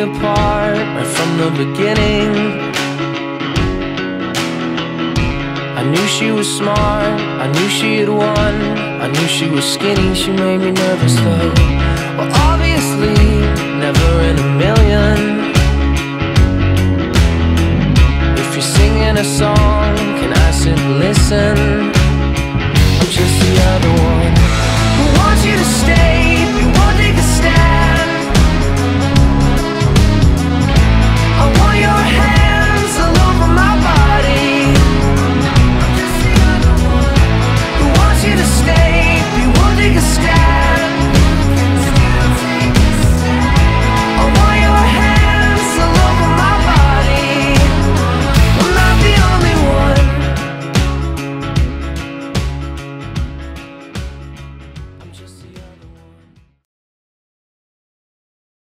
apart right from the beginning. I knew she was smart, I knew she had won, I knew she was skinny, she made me nervous though. Well, obviously, never